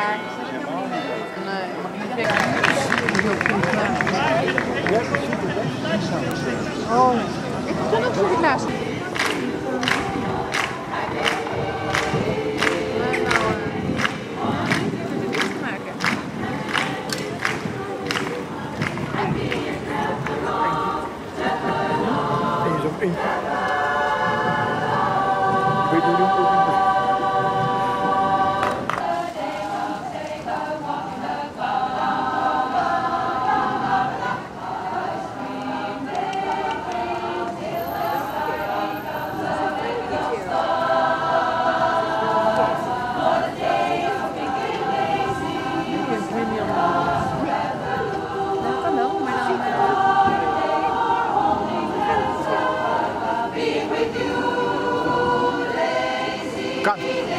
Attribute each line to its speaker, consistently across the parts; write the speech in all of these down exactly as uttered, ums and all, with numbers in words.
Speaker 1: raar. Nee, mag niet kijken. Oh, ik kan ook voor die naast.
Speaker 2: Kan.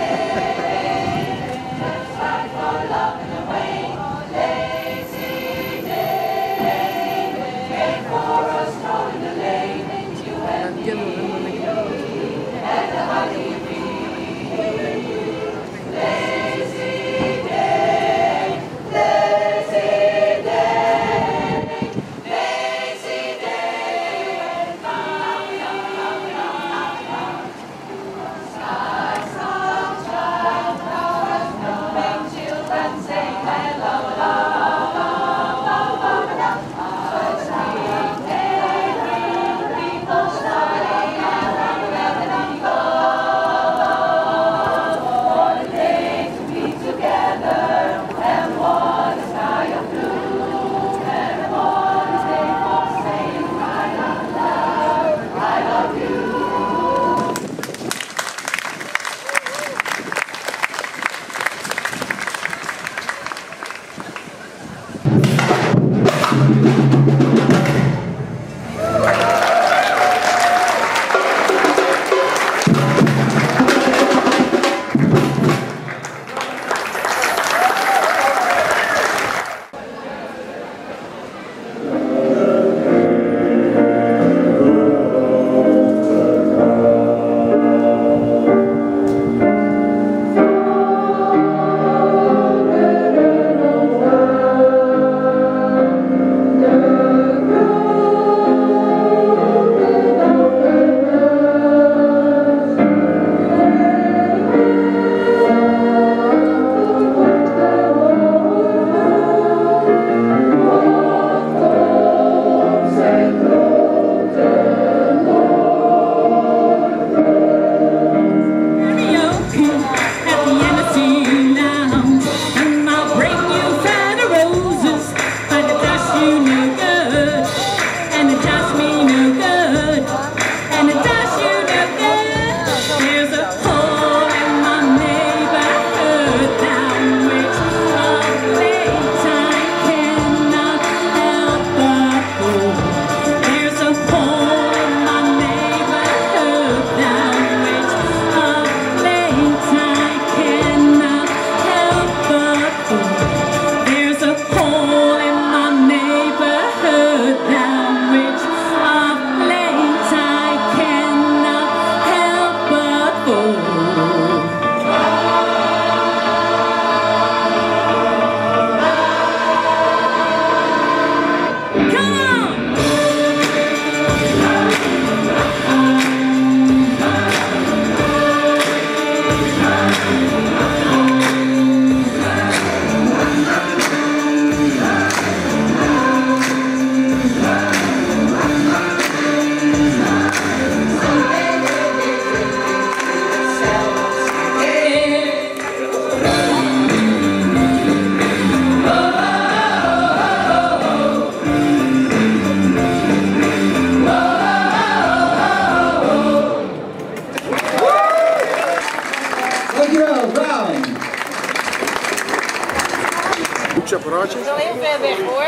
Speaker 3: Boeksapparaatje.
Speaker 1: Het is al heel ver weg hoor.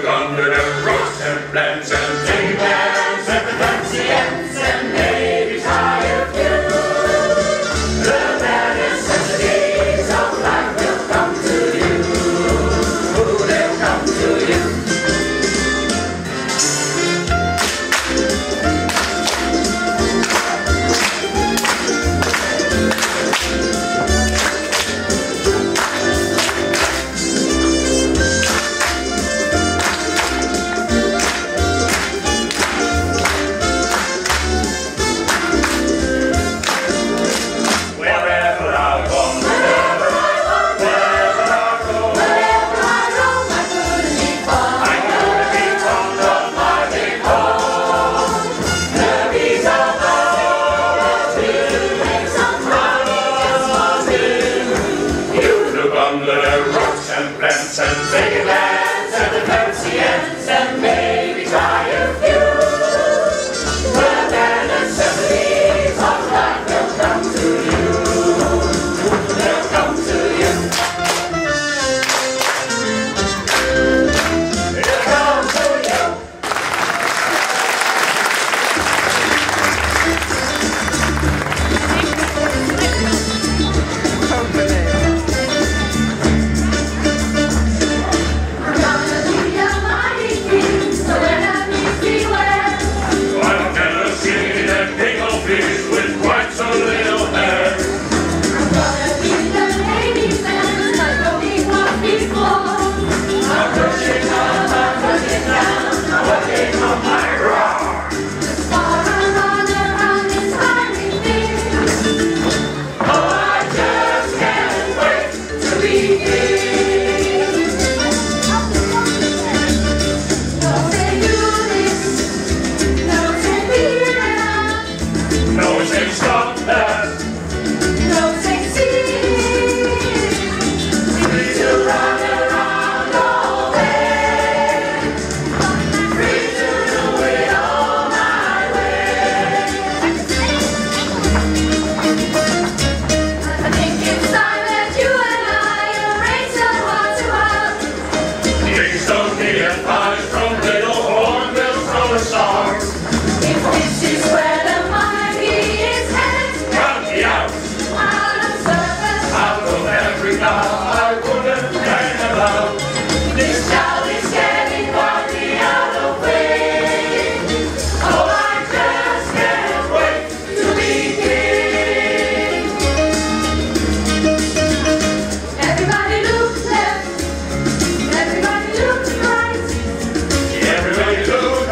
Speaker 2: under the rocks and plants and take lands and the fancy ends and maybe tired few. The bad necessities of life will come to you. They'll come to you. Under the rocks and plants and big lands and the fancy ends and maybe try a few. The bad necessities of life will come to you. They'll come to you. They'll come to you. With quite so little hair. I'm gonna be the ladies man like we was before. I'm pushing up, I'm pushing down, I'm working on my roar. As far as on around this hiring thing. Oh, I just can't wait to begin. No say do this, no say be that. No say stop that. No say see. Free to run around all day. Free to do it all my way. I think it's time that you and I erase the heart to heart. Things don't need advice from little hornbills from the stars. If this is where the I wouldn't hang about. This child is getting partly out of way. Oh, I just can't wait to begin. Everybody look left, everybody look right. Everybody look